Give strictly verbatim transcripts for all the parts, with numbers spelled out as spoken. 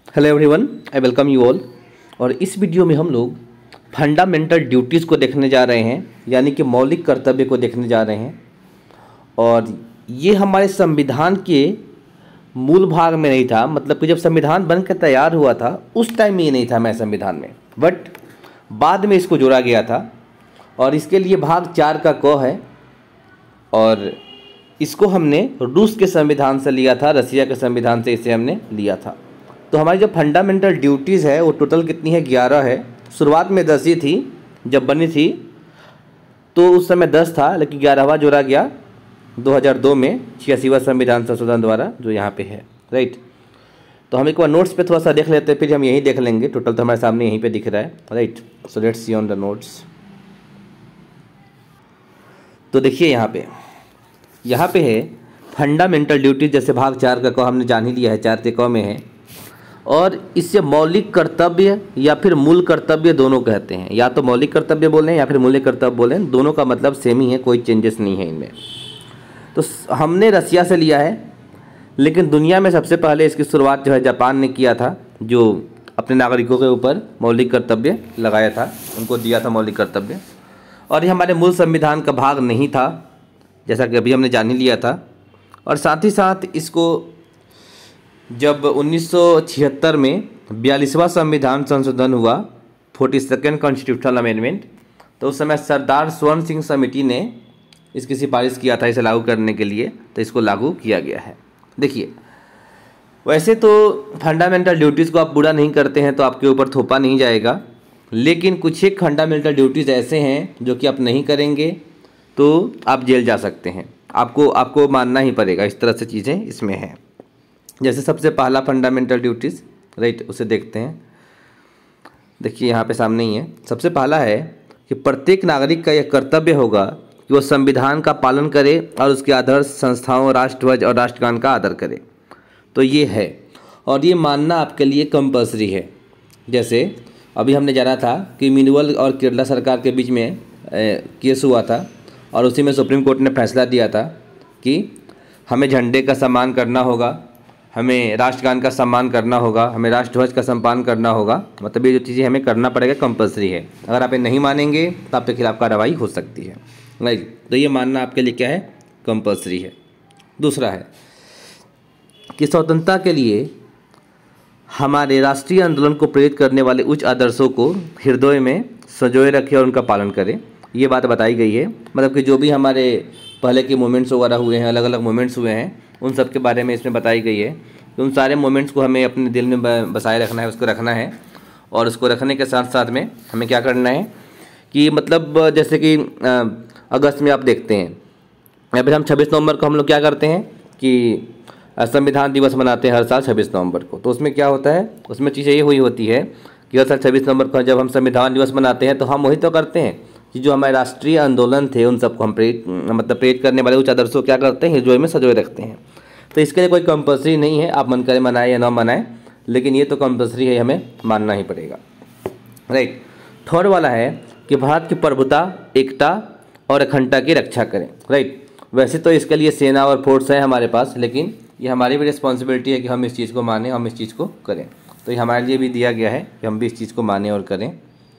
Hello everyone, I welcome you all. और इस video में हम लोग फंडामेंटल ड्यूटीज़ को देखने जा रहे हैं, यानी कि मौलिक कर्तव्य को देखने जा रहे हैं। और ये हमारे संविधान के मूल भाग में नहीं था, मतलब कि जब संविधान बनकर तैयार हुआ था उस टाइम में ये नहीं था हमारे संविधान में, बट बाद में इसको जोड़ा गया था। और इसके लिए भाग चार का क है, और इसको हमने रूस के संविधान से लिया था, रसिया के संविधान से इसे हमने लिया था। तो हमारी जो फंडामेंटल ड्यूटीज़ है वो टोटल कितनी है, ग्यारह है। शुरुआत में दस ही थी, जब बनी थी तो उस समय दस था, लेकिन ग्यारहवां जोड़ा गया दो हज़ार दो में छियासीवां संविधान संशोधन द्वारा, जो यहाँ पे है, राइट। तो हम एक बार नोट्स पे थोड़ा सा देख लेते हैं, फिर हम यही देख लेंगे। टोटल तो हमारे सामने यहीं पे दिख रहा है, right. So let's see on the notes. तो देखिए यहाँ पे यहाँ पे है फंडामेंटल ड्यूटीज, जैसे भाग चार का क हमने जान ही लिया है, चार के क में है। और इससे मौलिक कर्तव्य या फिर मूल कर्तव्य दोनों कहते हैं, या तो मौलिक कर्तव्य बोलें या फिर मूल्य कर्तव्य बोलें, दोनों का मतलब सेम ही है, कोई चेंजेस नहीं है इनमें। तो हमने रसिया से लिया है, लेकिन दुनिया में सबसे पहले इसकी शुरुआत जो है जापान ने किया था, जो अपने नागरिकों के ऊपर मौलिक कर्तव्य लगाया था, उनको दिया था मौलिक कर्तव्य। और ये हमारे मूल संविधान का भाग नहीं था, जैसा कि अभी हमने जान ही लिया था। और साथ ही साथ इसको जब उन्नीस सौ छिहत्तर में बयालीसवां संविधान संशोधन हुआ, फोर्टी सेकेंड कॉन्स्टिट्यूशनल अमेंडमेंट, तो उस समय सरदार स्वर्ण सिंह समिति ने इसकी सिफारिश किया था इसे लागू करने के लिए, तो इसको लागू किया गया है। देखिए, वैसे तो फंडामेंटल ड्यूटीज़ को आप पूरा नहीं करते हैं तो आपके ऊपर थोपा नहीं जाएगा, लेकिन कुछ एक फंडामेंटल ड्यूटीज़ ऐसे हैं जो कि आप नहीं करेंगे तो आप जेल जा सकते हैं, आपको आपको मानना ही पड़ेगा। इस तरह से चीज़ें इसमें हैं। जैसे सबसे पहला फंडामेंटल ड्यूटीज़, राइट, उसे देखते हैं। देखिए यहाँ पे सामने ही है। सबसे पहला है कि प्रत्येक नागरिक का यह कर्तव्य होगा कि वह संविधान का पालन करे और उसके आदर्श संस्थाओं, राष्ट्रध्वज और राष्ट्रगान का आदर करे। तो ये है, और ये मानना आपके लिए कंपल्सरी है। जैसे अभी हमने जाना था कि मिनवल और केरला सरकार के बीच में ए, केस हुआ था, और उसी में सुप्रीम कोर्ट ने फैसला दिया था कि हमें झंडे का सम्मान करना होगा, हमें राष्ट्रगान का सम्मान करना होगा, हमें राष्ट्रध्वज का सम्मान करना होगा। मतलब ये जो चीज़ें हमें करना पड़ेगा, कंपल्सरी है। अगर आप ये नहीं मानेंगे तो आपके खिलाफ कार्रवाई हो सकती है, राइट। तो ये मानना आपके लिए क्या है, कंपल्सरी है। दूसरा है कि स्वतंत्रता के लिए हमारे राष्ट्रीय आंदोलन को प्रेरित करने वाले उच्च आदर्शों को हृदय में संजोए रखें और उनका पालन करें। ये बात बताई गई है, मतलब कि जो भी हमारे पहले के मोमेंट्स वगैरह हुए हैं, अलग अलग मोमेंट्स हुए हैं, उन सब के बारे में इसमें बताई गई है कि उन सारे मोमेंट्स को हमें अपने दिल में बसाए रखना है, उसको रखना है। और उसको रखने के साथ साथ में हमें क्या करना है कि मतलब जैसे कि अगस्त में आप देखते हैं, या फिर हम छब्बीस नवंबर को हम लोग क्या करते हैं कि संविधान दिवस मनाते हैं हर साल छब्बीस नवंबर को। तो उसमें क्या होता है, उसमें चीज़ें ये हुई होती है कि हर साल छब्बीस नवंबर को जब हम संविधान दिवस मनाते हैं तो हम वही तो करते हैं कि जो हमारे राष्ट्रीय आंदोलन थे उन सबको हम प्रेरित मतलब प्रेरित करने वाले उच्च आदर्शों क्या करते हैं, हृदय में सजोए रखते हैं। तो इसके लिए कोई कंपल्सरी नहीं है, आप मन करें मनाएं या ना मनाएं, लेकिन ये तो कंपल्सरी है, हमें मानना ही पड़ेगा, राइट। थर्ड वाला है कि भारत की प्रभुता, एकता और अखंडता की रक्षा करें, राइट। वैसे तो इसके लिए सेना और फोर्स है हमारे पास, लेकिन ये हमारी भी रिस्पॉन्सिबिलिटी है कि हम इस चीज़ को मानें, हम इस चीज़ को करें। तो ये हमारे लिए भी दिया गया है कि हम भी इस चीज़ को मानें और करें।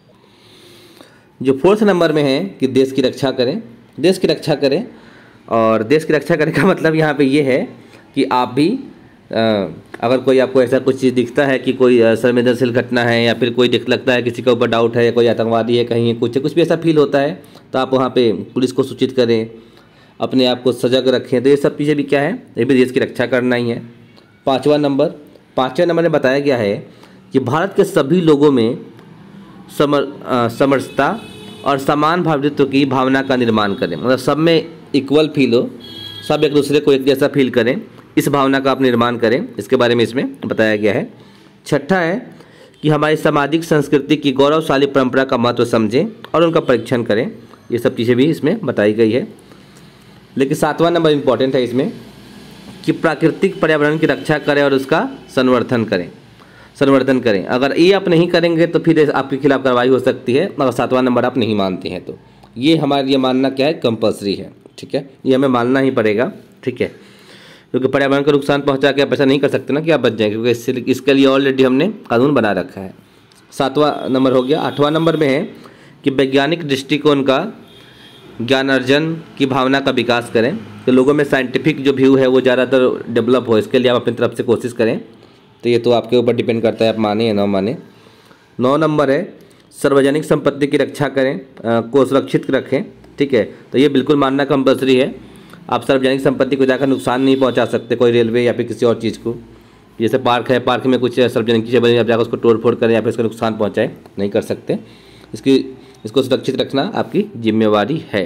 जो फोर्थ नंबर में है कि देश की रक्षा करें, देश की रक्षा करें। और देश की रक्षा करने का मतलब यहाँ पे ये है कि आप भी आ, अगर कोई आपको ऐसा कुछ चीज़ दिखता है कि कोई संवेदनशील घटना है, या फिर कोई दिख लगता है किसी के ऊपर डाउट है, कोई आतंकवादी है कहीं, कुछ कुछ भी ऐसा फील होता है, तो आप वहाँ पे पुलिस को सूचित करें, अपने आप को सजग रखें। तो ये सब चीज़ें भी क्या है, ये भी देश की रक्षा करना ही है। पाँचवा नंबर पाँचवें नंबर में बताया गया है कि भारत के सभी लोगों में समर समरसता और समान भावृत्व की भावना का निर्माण करें। मतलब सब में इक्वल फील हो, सब एक दूसरे को एक जैसा फील करें, इस भावना का आप निर्माण करें, इसके बारे में इसमें बताया गया है। छठा है कि हमारी सामाजिक संस्कृति की गौरवशाली परंपरा का महत्व समझें और उनका परीक्षण करें। ये सब चीज़ें भी इसमें बताई गई है। लेकिन सातवां नंबर इम्पॉर्टेंट है इसमें कि प्राकृतिक पर्यावरण की रक्षा करें और उसका संवर्धन करें संवर्धन करें। अगर ये आप नहीं करेंगे तो फिर आपके खिलाफ कार्रवाई हो सकती है, अगर सातवां नंबर आप नहीं मानते हैं तो। ये हमारे लिए मानना क्या है, कंपल्सरी है, ठीक है, ये हमें मानना ही पड़ेगा, ठीक है। क्योंकि पर्यावरण को नुकसान पहुंचा के आप ऐसा नहीं कर सकते ना कि आप बच जाएं, क्योंकि इससे इसके लिए ऑलरेडी हमने कानून बना रखा है। सातवां नंबर हो गया। आठवां नंबर में है कि वैज्ञानिक दृष्टिकोण का ज्ञान अर्जन की भावना का विकास करें, तो लोगों में साइंटिफिक जो व्यू है वो ज़्यादातर डेवलप हो, इसके लिए आप अपनी तरफ से कोशिश करें। तो ये तो आपके ऊपर डिपेंड करता है आप माने या ना माने। नौ नंबर है सार्वजनिक संपत्ति की रक्षा करें, आ, को सुरक्षित रखें। ठीक है, तो ये बिल्कुल मानना कंपल्सरी है। आप सार्वजनिक संपत्ति को जाकर नुकसान नहीं पहुंचा सकते, कोई रेलवे या फिर किसी और चीज़ को। जैसे पार्क है, पार्क में कुछ सार्वजनिक चीज़ें बनी, आप जाकर उसको तोड़ फोड़ करें या फिर उसका नुकसान पहुँचाए, नहीं कर सकते। इसकी इसको सुरक्षित रखना आपकी जिम्मेवारी है।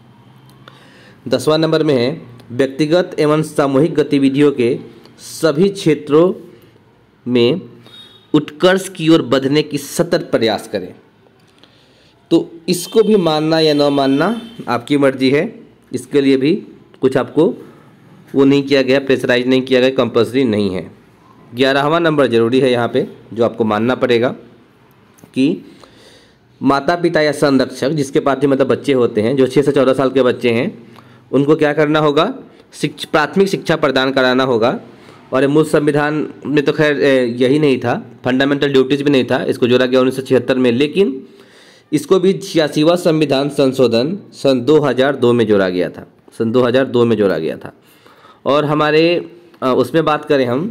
दसवां नंबर में है व्यक्तिगत एवं सामूहिक गतिविधियों के सभी क्षेत्रों में उत्कर्ष की ओर बढ़ने की सतत प्रयास करें। तो इसको भी मानना या न मानना आपकी मर्जी है, इसके लिए भी कुछ आपको वो नहीं किया गया, प्रेशराइज नहीं किया गया, कंपल्सरी नहीं है। ग्यारहवां नंबर जरूरी है यहाँ पे, जो आपको मानना पड़ेगा कि माता पिता या संरक्षक, जिसके पास मतलब बच्चे होते हैं, जो छः से चौदह साल के बच्चे हैं, उनको क्या करना होगा, शिक्ष प्राथमिक शिक्षा प्रदान कराना होगा। और मूल संविधान में तो खैर यही नहीं था, फंडामेंटल ड्यूटीज़ भी नहीं था, इसको जोड़ा गया उन्नीस सौ छिहत्तर में, लेकिन इसको भी छियासीवां संविधान संशोधन सन दो हज़ार दो में जोड़ा गया था, सन दो हज़ार दो में जोड़ा गया था। और हमारे उसमें बात करें हम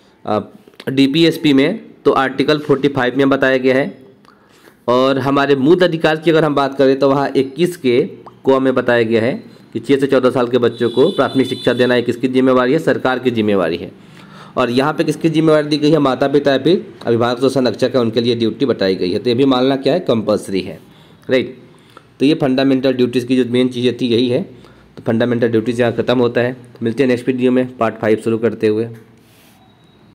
डीपीएसपी में, तो आर्टिकल पैंतालीस में बताया गया है। और हमारे मूल अधिकार की अगर हम बात करें तो वहाँ इक्कीस के को में बताया गया है कि छः से चौदह साल के बच्चों को प्राथमिक शिक्षा देना एक किसकी जिम्मेवारी है, सरकार की जिम्मेवारी है। और यहाँ पे किसकी जिम्मेवारी दी गई है, माता पिता या फिर अभिभावक जो संरक्षक है उनके लिए ड्यूटी बताई गई है। तो ये भी मानना क्या है, कंपल्सरी है, राइट। तो ये फंडामेंटल ड्यूटीज़ की जो मेन चीज़ें थी यही है। तो फंडामेंटल ड्यूटीज़ यहाँ खत्म होता है। मिलते हैं नेक्स्ट वीडियो में पार्ट फाइव शुरू करते हुए।